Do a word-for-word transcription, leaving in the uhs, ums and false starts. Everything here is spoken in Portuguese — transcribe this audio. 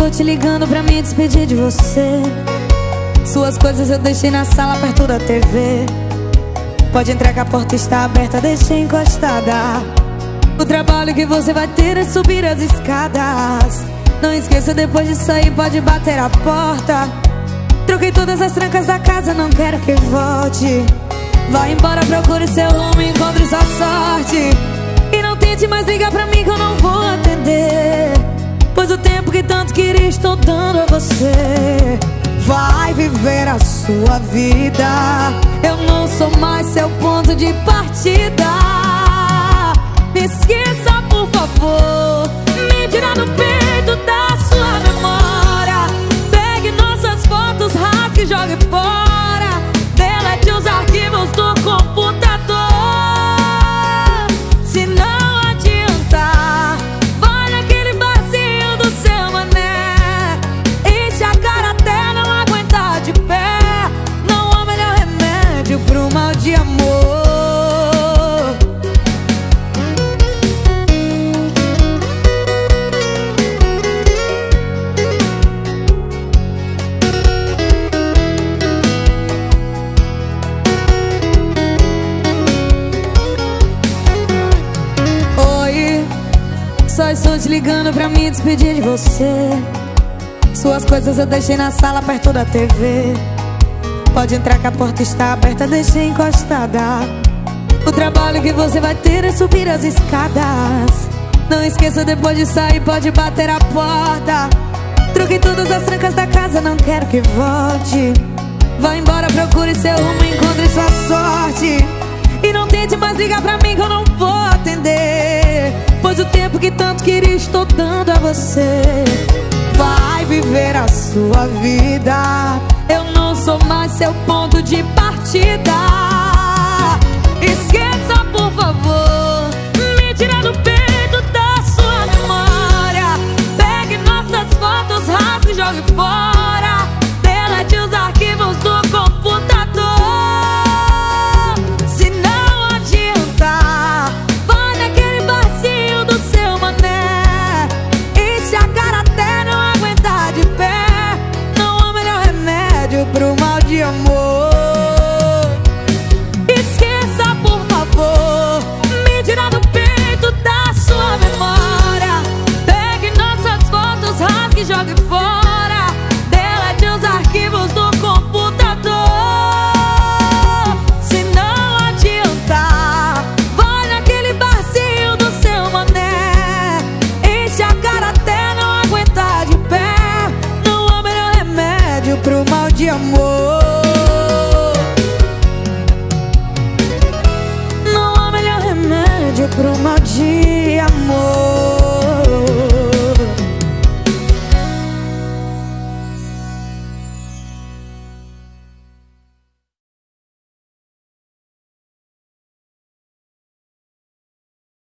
tô te ligando pra me despedir de você. Suas coisas eu deixei na sala perto da T V. Pode entrar que a porta está aberta, deixei encostada. O trabalho que você vai ter é subir as escadas. Não esqueça, depois de sair pode bater a porta. Troquei todas as trancas da casa, não quero que volte. Vai embora, procure seu rumo, encontre sua sorte. E não tente mais ligar pra mim que eu não vou atender, pois o tempo que tanto queria estou dando a você. Vai viver a sua vida, eu não sou mais seu ponto de partida. Me esqueça, por favor, me tira do peito da sua memória. Pegue nossas fotos, rasgue e jogue fora. Delete os arquivos do computador. Se não adiantar, vai naquele vazio do seu mané. Enche a cara até não aguentar de pé. Não há melhor remédio pro mal de amor. Só estou te ligando pra me despedir de você. Suas coisas eu deixei na sala perto da T V. Pode entrar que a porta está aberta, deixei encostada. O trabalho que você vai ter é subir as escadas. Não esqueça, depois de sair pode bater a porta. Troquei todas as trancas da casa, não quero que volte. Vá embora, procure seu rumo, encontre sua sorte. E não tente mais ligar pra mim que eu não vou atender, pois o tempo que tanto queria estou dando a você. Vai viver a sua vida, eu não sou mais seu ponto de partida. Esqueça, por favor, me tira do peito da sua memória. Pegue nossas fotos, rasgue e jogue fora. Delete os arquivos do computador. Pro mal de amor. Esqueça, por favor, me tira do peito da sua memória. Pegue nossas fotos, rasgue e jogue fora. Delete os arquivos do computador. Se não adiantar, vai naquele vazio do seu mané. Enche a cara até não aguentar de pé. Não há melhor remédio pro mal de amor. Não há melhor remédio pro mal de